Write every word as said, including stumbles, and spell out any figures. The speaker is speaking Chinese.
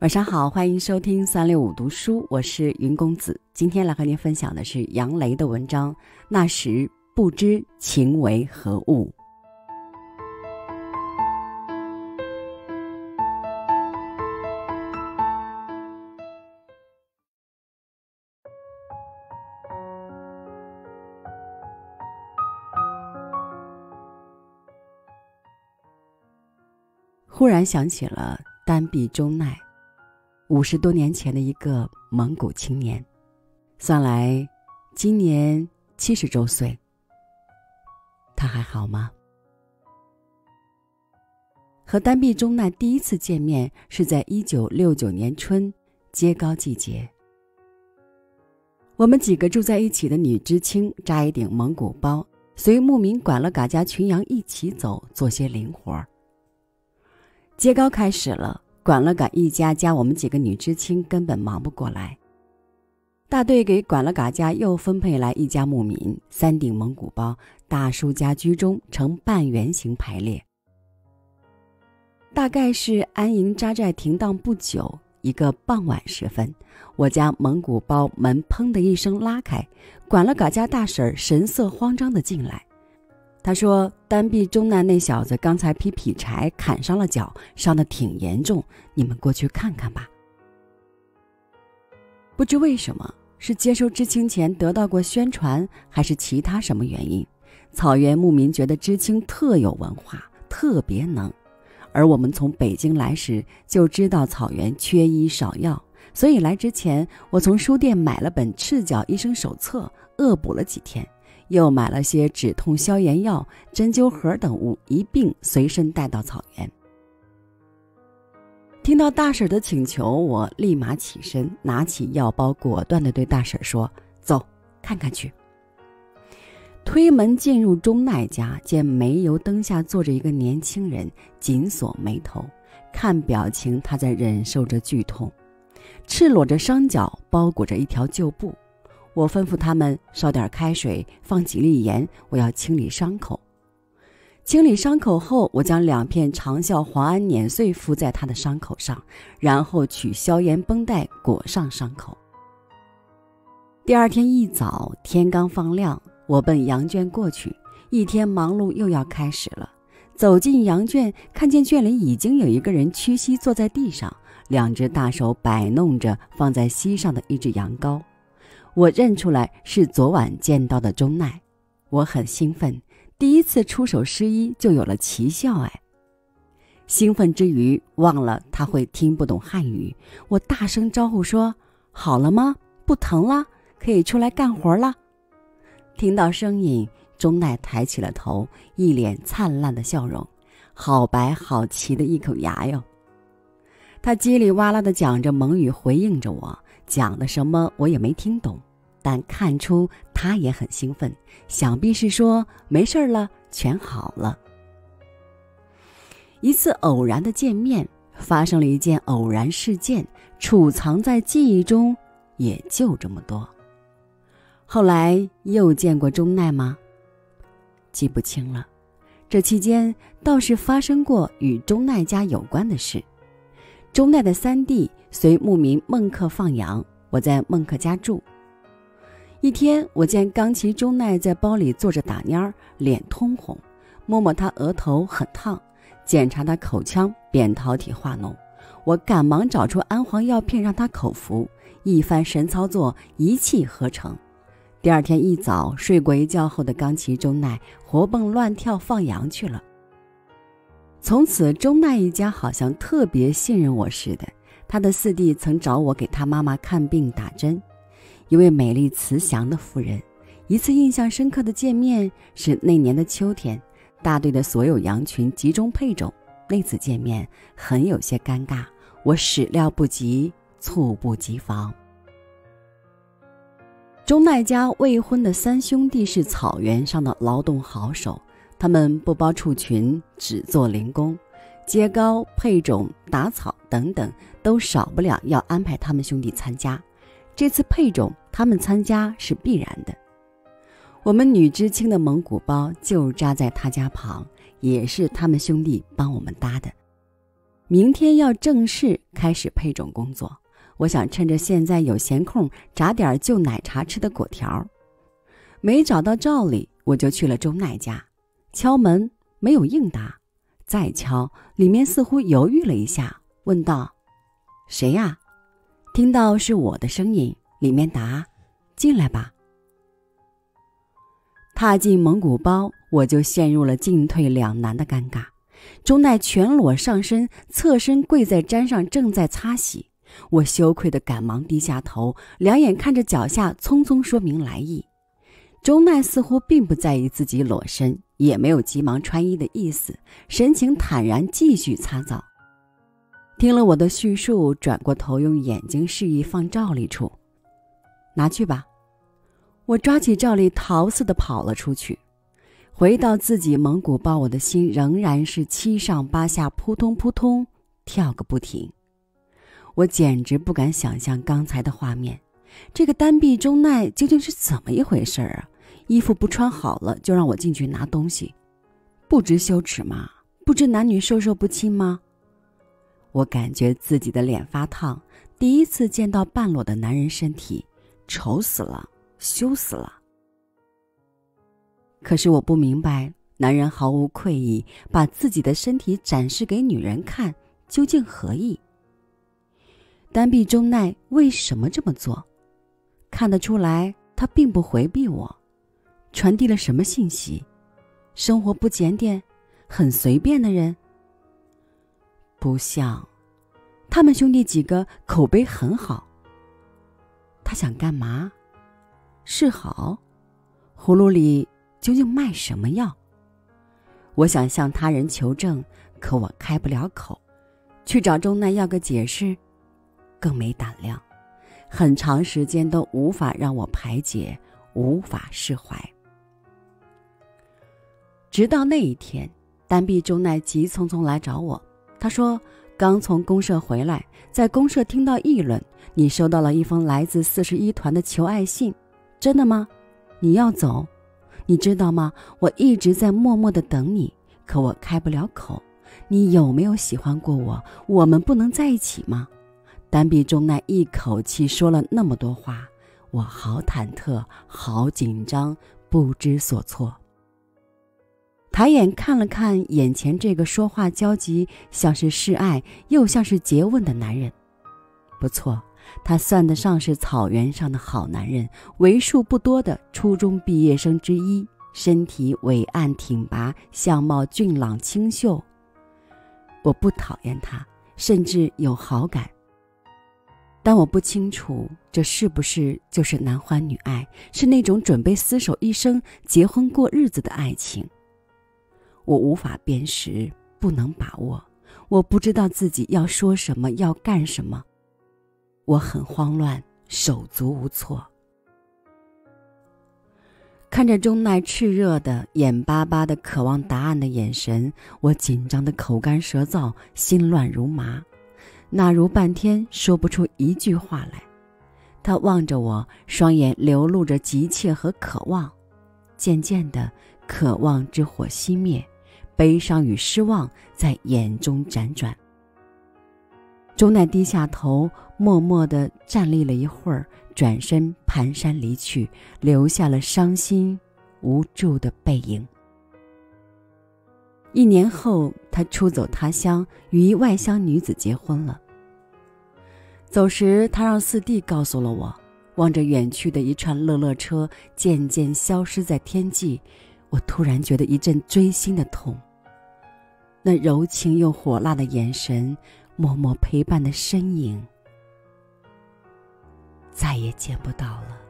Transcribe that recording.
晚上好，欢迎收听三六五读书，我是云公子。今天来和您分享的是杨雷的文章《那时不知情为何物》。忽然想起了丹壁中奈，五十多年前的一个蒙古青年，算来今年七十周岁。他还好吗？和丹壁中奈第一次见面是在一九六九年春揭糕季节。我们几个住在一起的女知青扎一顶蒙古包，随牧民管了嘎家群羊一起走，做些零活。揭糕开始了，管了嘎一家加我们几个女知青根本忙不过来。大队给管了嘎家又分配来一家牧民，三顶蒙古包，大叔家居中呈半圆形排列。大概是安营扎寨停当不久，一个傍晚时分，我家蒙古包门砰的一声拉开，管了嘎家大婶神色慌张地进来。他说丹壁中奈那小子刚才劈劈柴砍伤了脚，伤得挺严重，你们过去看看吧。不知为什么，是接收知青前得到过宣传，还是其他什么原因，草原牧民觉得知青特有文化，特别能。而我们从北京来时就知道草原缺医少药，所以来之前我从书店买了本赤脚医生手册，恶补了几天，又买了些止痛消炎药、针灸盒等物，一并随身带到草原。听到大婶的请求，我立马起身，拿起药包，果断地对大婶说：“走，看看去。”推门进入中奈家，见煤油灯下坐着一个年轻人，紧锁眉头，看表情他在忍受着剧痛，赤裸着双脚，包裹着一条旧布。我吩咐他们烧点开水，放几粒盐，我要清理伤口。清理伤口后，我将两片长效黄胺碾碎敷在他的伤口上，然后取消炎绷带裹上伤口。第二天一早，天刚放亮，我奔羊圈过去，一天忙碌又要开始了。走进羊圈，看见圈里已经有一个人屈膝坐在地上，两只大手摆弄着放在膝上的一只羊羔。我认出来是昨晚见到的中奈，我很兴奋，第一次出手施医就有了奇效哎！兴奋之余忘了他会听不懂汉语，我大声招呼说：“好了吗？不疼了？可以出来干活了？”听到声音，中奈抬起了头，一脸灿烂的笑容，好白好齐的一口牙哟！他叽里哇啦地讲着蒙语回应着我，讲的什么我也没听懂，但看出他也很兴奋，想必是说没事了，全好了。一次偶然的见面，发生了一件偶然事件，储藏在记忆中也就这么多。后来又见过中奈吗？记不清了。这期间倒是发生过与中奈家有关的事。中奈的三弟随牧民孟克放羊，我在孟克家住。一天，我见冈崎中奈在包里坐着打蔫，脸通红，摸摸他额头很烫，检查他口腔扁桃体化脓，我赶忙找出安黄药片让他口服，一番神操作一气呵成。第二天一早，睡过一觉后的冈崎中奈活蹦乱跳放羊去了。从此中奈一家好像特别信任我似的，他的四弟曾找我给他妈妈看病打针。一位美丽慈祥的妇人。一次印象深刻的见面是那年的秋天，大队的所有羊群集中配种，那次见面很有些尴尬，我始料不及，猝不及防。中奈家未婚的三兄弟是草原上的劳动好手，他们不包畜群，只做零工，接糕、配种、打草等等都少不了要安排他们兄弟参加。这次配种他们参加是必然的。我们女知青的蒙古包就扎在他家旁，也是他们兄弟帮我们搭的。 明天要正式开始配种工作，我想趁着现在有闲空炸点就奶茶吃的果条。没找到赵丽，我就去了周奈家，敲门没有应答，再敲，里面似乎犹豫了一下，问道：谁呀？听到是我的声音，里面答：进来吧。踏进蒙古包，我就陷入了进退两难的尴尬。周奈全裸上身，侧身跪在毡上，正在擦洗。我羞愧地赶忙低下头，两眼看着脚下，匆匆说明来意。周奈似乎并不在意自己裸身，也没有急忙穿衣的意思，神情坦然，继续擦澡。听了我的叙述，转过头用眼睛示意放赵丽处。拿去吧。我抓起赵丽逃似的跑了出去。回到自己蒙古包，我的心仍然是七上八下，扑通扑通跳个不停。我简直不敢想象刚才的画面，这个单臂周奈究竟是怎么一回事啊？衣服不穿好了就让我进去拿东西，不知羞耻吗？不知男女授受不亲吗？我感觉自己的脸发烫，第一次见到半裸的男人身体，丑死了，羞死了。可是我不明白，男人毫无愧意，把自己的身体展示给女人看，究竟何意？单臂周奈为什么这么做？看得出来，他并不回避我，传递了什么信息？生活不检点，很随便的人？不像，他们兄弟几个口碑很好。他想干嘛？是好？葫芦里究竟卖什么药？我想向他人求证，可我开不了口，去找周奈要个解释，更没胆量，很长时间都无法让我排解，无法释怀。直到那一天，单臂周奈急匆匆来找我，他说刚从公社回来，在公社听到议论，你收到了一封来自四十一团的求爱信，真的吗？你要走？你知道吗？我一直在默默地等你，可我开不了口。你有没有喜欢过我？我们不能在一起吗？单臂周奈一口气说了那么多话，我好忐忑，好紧张，不知所措。抬眼看了看眼前这个说话焦急，像是示爱又像是诘问的男人。不错，他算得上是草原上的好男人，为数不多的初中毕业生之一，身体伟岸挺拔，相貌俊朗清秀。我不讨厌他，甚至有好感，但我不清楚这是不是就是男欢女爱，是那种准备厮守一生结婚过日子的爱情。我无法辨识，不能把握，我不知道自己要说什么，要干什么。我很慌乱，手足无措。看着周奈炽热的眼巴巴的渴望答案的眼神，我紧张的口干舌燥，心乱如麻，那如半天说不出一句话来。他望着我，双眼流露着急切和渴望。渐渐的，渴望之火熄灭，悲伤与失望在眼中辗转。周奈低下头，默默地站立了一会儿，转身蹒跚离去，留下了伤心无助的背影。一年后，他出走他乡，与一外乡女子结婚了。走时，他让四弟告诉了我，望着远去的一串乐乐车渐渐消失在天际，我突然觉得一阵锥心的痛。那柔情又火辣的眼神，默默陪伴的身影，再也见不到了。